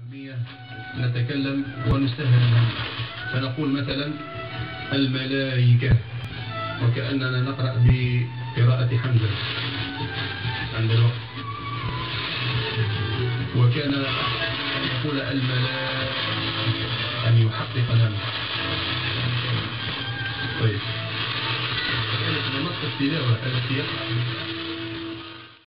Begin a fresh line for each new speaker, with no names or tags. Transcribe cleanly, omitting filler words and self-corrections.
نتكلم ونسهل الأمر، فنقول مثلا الملائكة وكأننا نقرأ بقراءة حمزة عند الوقت، وكان أن يقول الملائكة أن يحقق الأمر. طيب، نص التلاوة التي يقرأ